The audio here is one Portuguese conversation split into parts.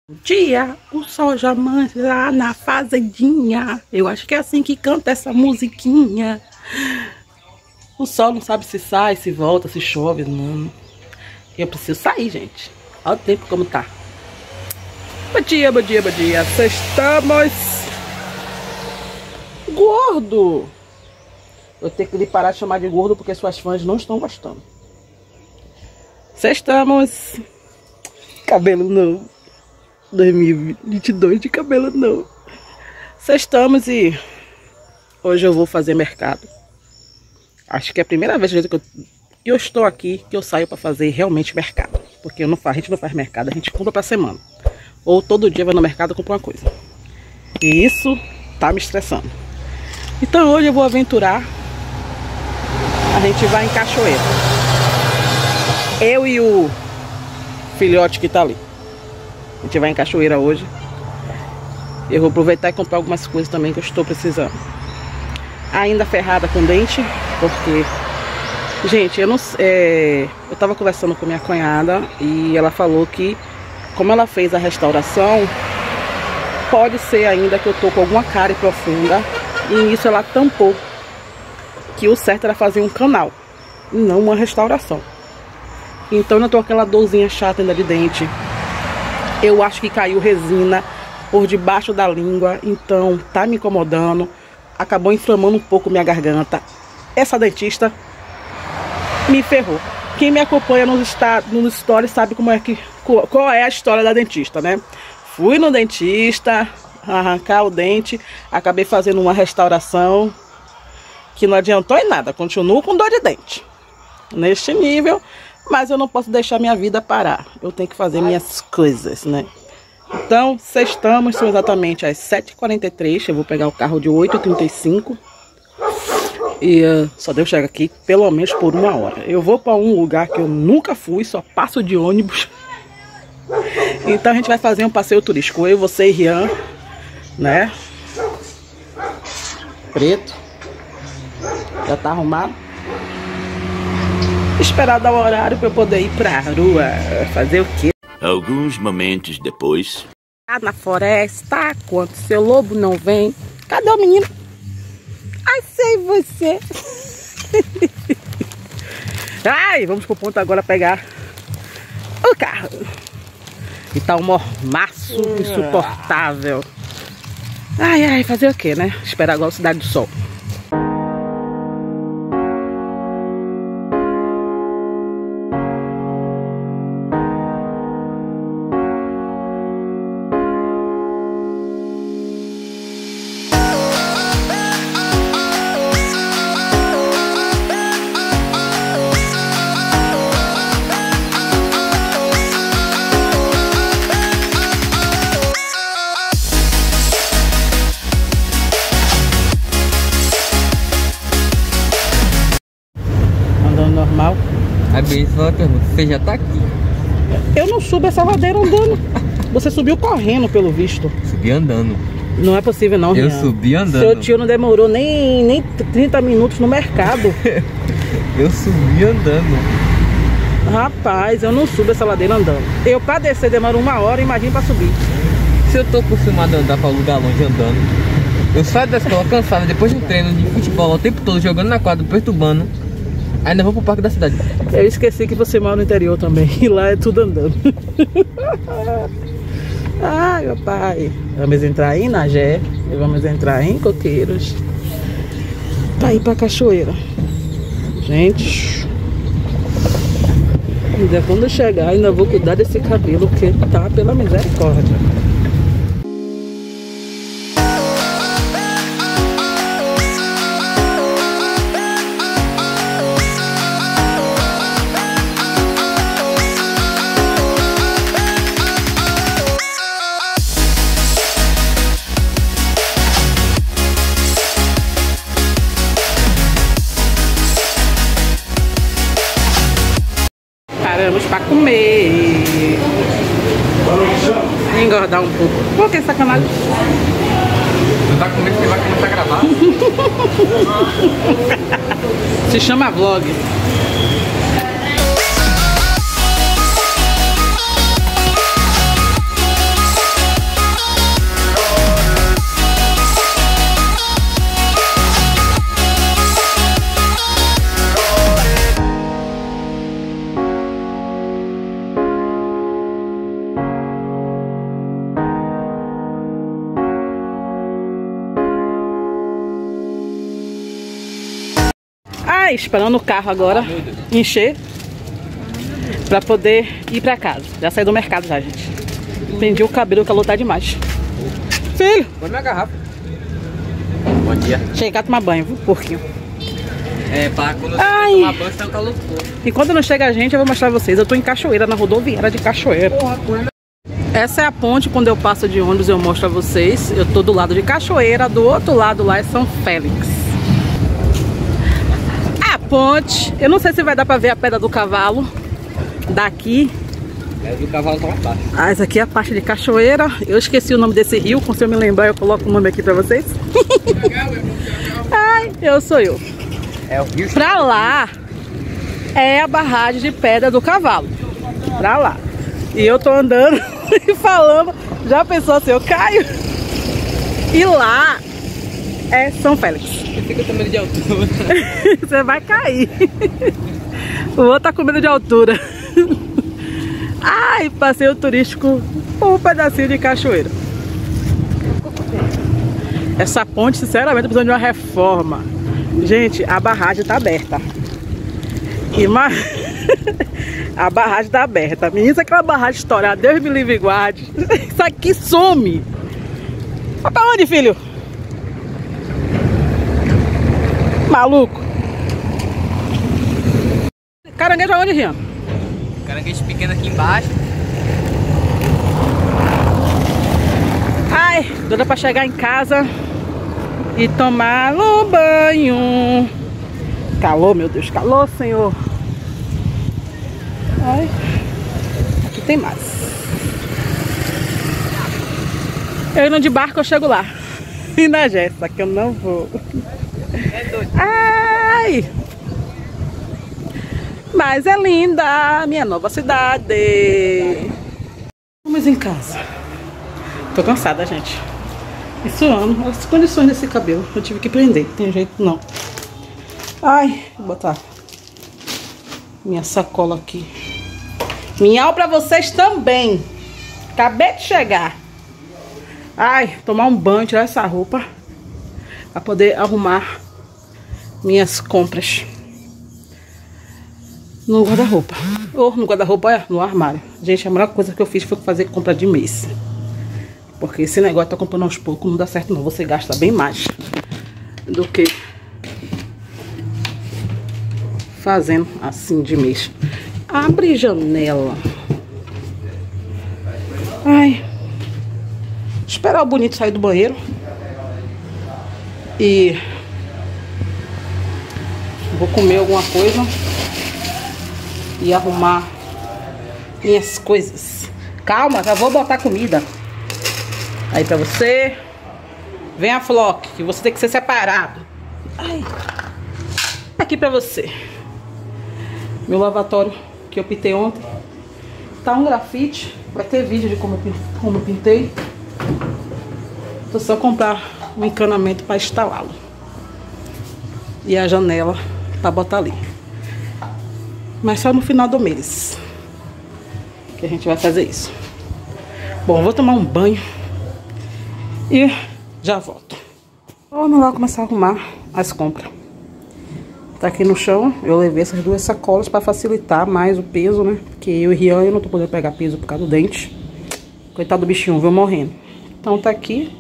Dia, o sol já mancha lá na fazendinha. Eu acho que é assim que canta essa musiquinha. O sol não sabe se sai, se volta, se chove, não. Eu preciso sair, gente. Olha o tempo como tá. Bom dia, bom dia, bom dia. Estamos gordo. Eu tenho que lhe parar de chamar de gordo porque suas fãs não estão gostando. Estamos cabelo novo. 2022 de cabelo novo. Estamos e hoje eu vou fazer mercado. Acho que é a primeira vez que eu estou aqui que eu saio para fazer realmente mercado. Porque a gente não faz mercado, a gente compra para semana. Ou todo dia vai no mercado comprar uma coisa. E isso tá me estressando. Então hoje eu vou aventurar. A gente vai em Cachoeira. Eu e o filhote que tá ali. A gente vai em Cachoeira hoje. Eu vou aproveitar e comprar algumas coisas também que eu estou precisando. Ainda ferrada com dente, porque... Gente, eu tava conversando com minha cunhada e ela falou que, como ela fez a restauração, pode ser ainda que eu tô com alguma cárie profunda. E nisso ela tampou. Que o certo era fazer um canal, e não uma restauração. Então eu tô com aquela dorzinha chata ainda de dente. Eu acho que caiu resina por debaixo da língua, então tá me incomodando. Acabou inflamando um pouco minha garganta. Essa dentista me ferrou. Quem me acompanha nos stories sabe qual é a história da dentista, né? Fui no dentista arrancar o dente, acabei fazendo uma restauração que não adiantou em nada. Continuo com dor de dente neste nível. Mas eu não posso deixar minha vida parar. Eu tenho que fazer minhas coisas, né? Então, sextamos, são exatamente às 7h43. Eu vou pegar o carro de 8h35. E só devo chegar aqui pelo menos por 1 hora. Eu vou para um lugar que eu nunca fui, só passo de ônibus. Então a gente vai fazer um passeio turístico. Eu, você e Rian, né? Preto. Já tá arrumado. Esperar dar o horário para eu poder ir pra rua. Fazer o quê? Alguns momentos depois. Tá na floresta, quando seu lobo não vem. Cadê o menino? Ai, sei você. Ai, vamos pro ponto agora pegar o carro. E tá um mormaço insuportável. Ai, ai, fazer o quê, né? Esperar agora a Cidade do Sol. Normal. A Bia só pergunta, você já tá aqui? Eu não subo essa ladeira andando. Você subiu correndo, pelo visto. Subi andando. Não é possível não, Rian. Eu subi andando. Seu tio não demorou nem 30 minutos no mercado. Eu subi andando. Rapaz, eu não subo essa ladeira andando. Eu pra descer demora 1 hora, imagina pra subir. Se eu tô acostumado a andar pra lugar longe andando, eu saio da escola cansado depois de um treino de futebol o tempo todo jogando na quadra, perturbando. Ainda vou pro parque da cidade. Eu esqueci que você mora no interior também. E lá é tudo andando. Ai, meu pai. Vamos entrar em Nagé. E vamos entrar em Coqueiros. Pra ir pra Cachoeira. Gente. Ainda quando eu chegar, ainda vou cuidar desse cabelo. Que tá pela misericórdia. Paramos para comer. Engordar um pouco. Por que sacanagem? Não tá comendo porque vai começar a gravar. Se chama vlog. Ai, esperando o carro agora encher pra poder ir pra casa. Já saí do mercado já, gente. Prendi o cabelo, o calor tá demais. Filho! Põe minha garrafa. Bom dia. Chegar a tomar banho, viu, porquinho? É, pra quando você tomar banho, tá um calor todo. E quando não chega a gente, eu vou mostrar pra vocês. Eu tô em Cachoeira, na rodoviária de Cachoeira. Essa é a ponte, quando eu passo de ônibus eu mostro a vocês. Eu tô do lado de Cachoeira, do outro lado lá é São Félix. A ponte, eu não sei se vai dar pra ver a Pedra do Cavalo daqui. É do cavalo tá lá embaixo. Ah, essa aqui é a parte de Cachoeira. Eu esqueci o nome desse rio, se eu me lembrar eu coloco o nome aqui pra vocês. Ai, sou eu. É o rio. Pra lá é a barragem de Pedra do Cavalo. Pra lá. E eu tô andando e falando. Já pensou assim, eu caio? E lá é São Félix. Você fica com medo de altura. Você vai cair. O outro tá com medo de altura. Ai, passeio turístico, um pedacinho de Cachoeira. Essa ponte, sinceramente, precisa de uma reforma. Gente, a barragem tá aberta. A barragem tá aberta. Menina, isso é aquela barragem estourada, Deus me livre e guarde. Isso aqui some. Vai pra onde, filho? Maluco. Caranguejo aonde, Rian? Caranguejo pequeno aqui embaixo. Ai, doida pra chegar em casa e tomar um banho. Calor, meu Deus, calor, Senhor. Ai, aqui tem mais. Eu indo de barco, eu chego lá. E na Jéssica, que eu não vou. Ai! Mas é linda a minha nova cidade. Vamos em casa. Tô cansada, gente. E suando. As condições desse cabelo. Eu tive que prender. Tem jeito não. Ai, vou botar minha sacola aqui. Minhal pra vocês também. Acabei de chegar. Ai, tomar um banho, tirar essa roupa. Pra poder arrumar minhas compras. No guarda-roupa. Ou no guarda-roupa, é, no armário. Gente, a melhor coisa que eu fiz foi fazer compra de mês. Porque esse negócio de tá comprando aos poucos não dá certo não. Você gasta bem mais do que fazendo assim de mês. Abre janela. Ai. Esperar o bonito sair do banheiro. E vou comer alguma coisa. E arrumar minhas coisas. Calma, já vou botar comida aí pra você. Vem a Flock, que você tem que ser separado. Ai. Aqui pra você. Meu lavatório que eu pintei ontem. Tá um grafite. Vai ter vídeo de como eu pintei. Vou só comprar um encanamento pra instalá-lo. E a janela pra botar ali. Mas só no final do mês que a gente vai fazer isso. Bom, vou tomar um banho e já volto. Vamos lá começar a arrumar as compras. Tá aqui no chão, eu levei essas duas sacolas para facilitar mais o peso, né? Porque eu e Rian, eu não tô podendo pegar peso por causa do dente. Coitado do bichinho, viu, morrendo. Então tá aqui.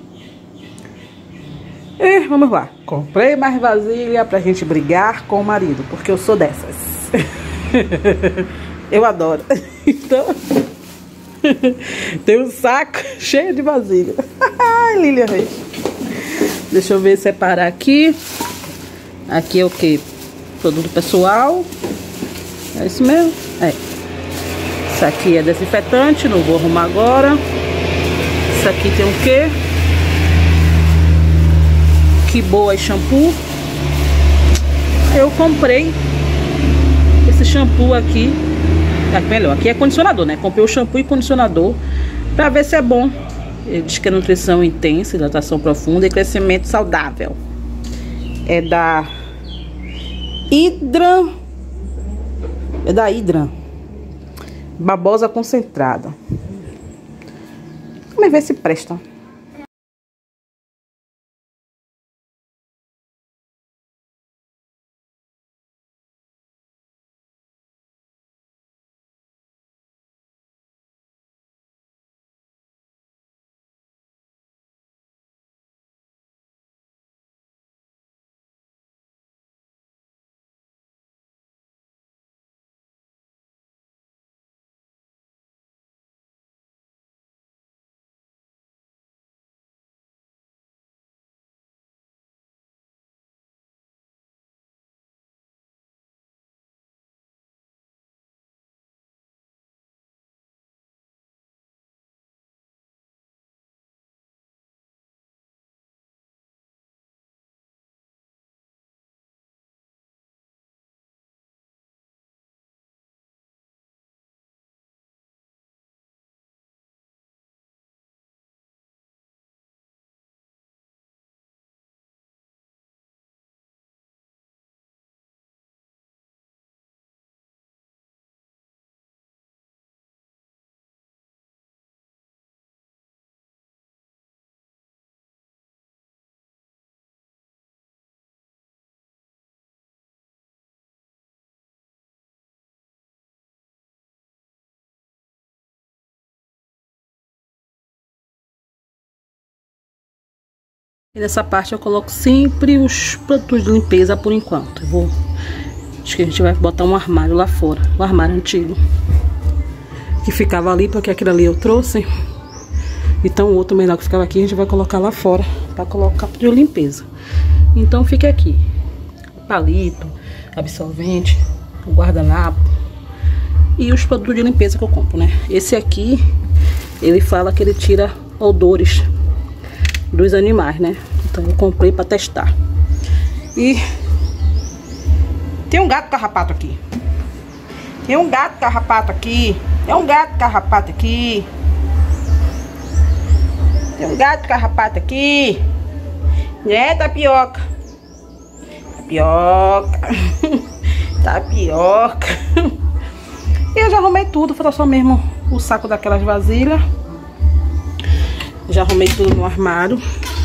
E vamos lá. Comprei mais vasilha pra gente brigar com o marido, porque eu sou dessas. Eu adoro. Então tem um saco cheio de vasilha. Ai, Lilian Reis. Deixa eu ver, separar aqui. Aqui é o que? Produto pessoal. É isso mesmo? É. Isso aqui é desinfetante, não vou arrumar agora. Isso aqui tem o quê? Que boa e shampoo. Eu comprei esse shampoo aqui. Melhor, aqui é condicionador, né? Comprei o shampoo e condicionador pra ver se é bom. Ele diz que é nutrição intensa, hidratação profunda e crescimento saudável. É da Hydra. É da Hydra. Babosa concentrada. Vamos ver se presta. E nessa parte eu coloco sempre os produtos de limpeza por enquanto. Acho que a gente vai botar um armário lá fora, um armário antigo que ficava ali, porque aquele ali eu trouxe. Então o outro menor que ficava aqui a gente vai colocar lá fora para colocar de limpeza. Então fica aqui o palito, absorvente, o guardanapo e os produtos de limpeza que eu compro, né? Esse aqui, ele fala que ele tira odores dos animais, né? Então eu comprei para testar. E tem um gato carrapato aqui. Tem um gato carrapato aqui. Tem um gato carrapato aqui. Tem um gato carrapato aqui. Né, tapioca? Tapioca. Tapioca. E eu já arrumei tudo. Falta só mesmo o saco daquelas vasilhas. Já arrumei tudo no armário.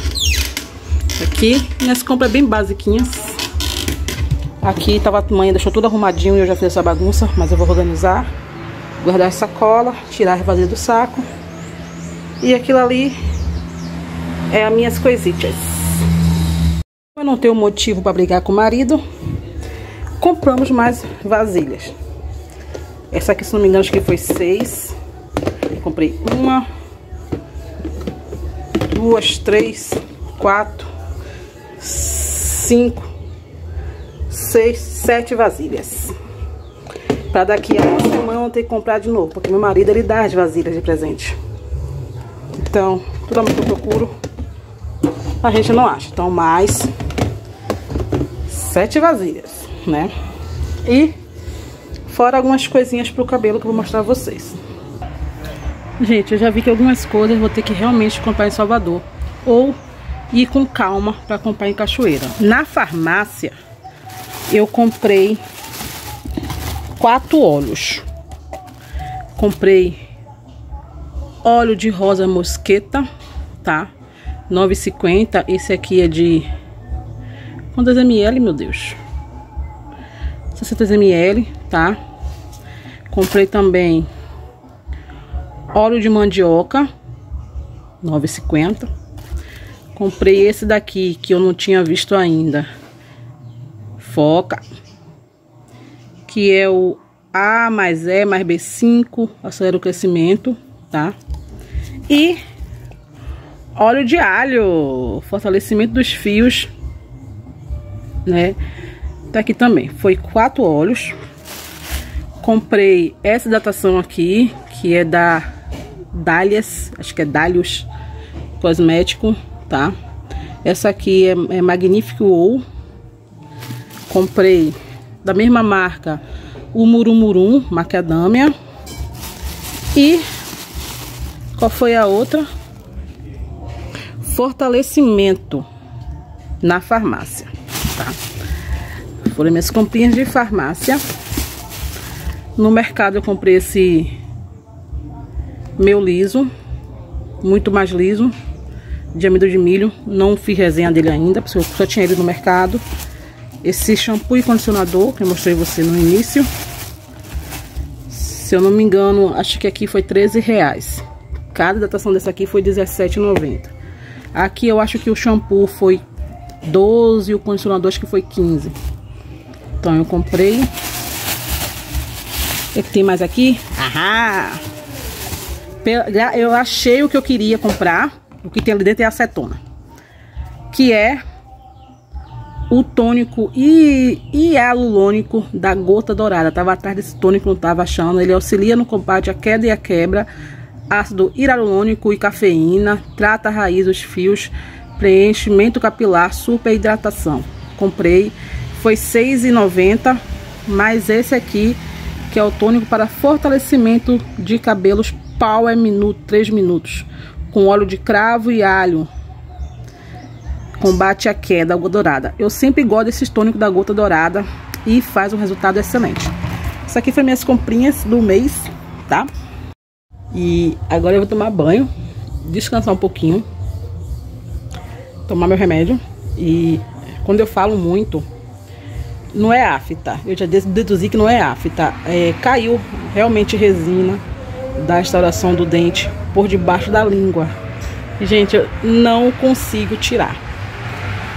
Aqui, minhas compras bem basiquinhas. Aqui tava a mãe, deixou tudo arrumadinho e eu já fiz essa bagunça, mas eu vou organizar. Guardar a sacola, tirar a vasilha do saco. E aquilo ali é as minhas coisitas. Eu não tenho motivo para brigar com o marido. Compramos mais vasilhas. Essa aqui, se não me engano, acho que foi 6. Comprei 1, 2, 3, 4, 5, 6, 7 vasilhas. Pra daqui a uma semana eu ter que comprar de novo, porque meu marido, ele dá as vasilhas de presente. Então, tudo que eu procuro, a gente não acha. Então, mais 7 vasilhas, né? E fora algumas coisinhas pro cabelo que eu vou mostrar a vocês. Gente, eu já vi que algumas coisas eu vou ter que realmente comprar em Salvador, ou ir com calma para comprar em Cachoeira. Na farmácia eu comprei 4 óleos. Comprei óleo de rosa mosqueta, tá? 9,50. Esse aqui é de quantos ml, meu Deus? 600 ml, tá? Comprei também óleo de mandioca, 9,50. Comprei esse daqui que eu não tinha visto ainda, Foca, que é o A mais E mais B5, acelera o crescimento, tá? E óleo de alho, fortalecimento dos fios, né? Tá aqui também, foi 4 óleos. Comprei essa hidratação aqui, que é da Dálias, acho que é Dálios Cosmético, tá? Essa aqui é Magnífico Ou. Comprei da mesma marca o Murumurum Macadâmia. E qual foi a outra? Fortalecimento na farmácia, tá? Foram minhas comprinhas de farmácia. No mercado eu comprei esse meu liso, muito mais liso, de amido de milho. Não fiz resenha dele ainda, porque eu só tinha ele no mercado. Esse shampoo e condicionador que eu mostrei você no início, se eu não me engano, acho que aqui foi R$13. Cada hidratação dessa aqui foi R$17,90. Aqui eu acho que o shampoo foi 12 e o condicionador acho que foi 15. Então eu comprei. O que tem mais aqui? Ahá! Eu achei o que eu queria comprar. O que tem ali dentro é acetona, que é o tônico hialurônico da Gota Dourada. Tava atrás desse tônico, não tava achando. Ele auxilia no combate à queda e à quebra, ácido hialurônico e cafeína, trata a raiz dos fios, preenchimento capilar, super hidratação. Comprei, foi R$6,90, mas esse aqui, que é o tônico para fortalecimento de cabelos Power Minuto, 3 minutos, com óleo de cravo e alho, combate a queda, Gota Dourada. Eu sempre gosto desses tônicos da Gota Dourada e faz um resultado excelente. Isso aqui foi minhas comprinhas do mês, tá? E agora eu vou tomar banho, descansar um pouquinho, tomar meu remédio. E quando eu falo muito, não é afta. Eu já deduzi que não é afta. Caiu realmente resina da restauração do dente por debaixo da língua. Gente, eu não consigo tirar.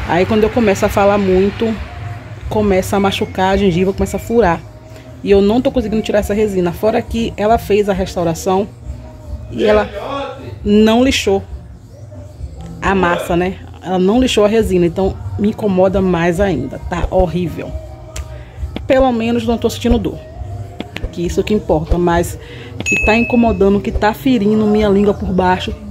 Aí quando eu começo a falar muito, começa a machucar a gengiva, começa a furar. E eu não tô conseguindo tirar essa resina. Fora que ela fez a restauração e ela não lixou a massa, né? Ela não lixou a resina, então me incomoda mais ainda. Tá horrível. Pelo menos não tô sentindo dor, que isso que importa. Mas que tá incomodando, que tá ferindo minha língua por baixo,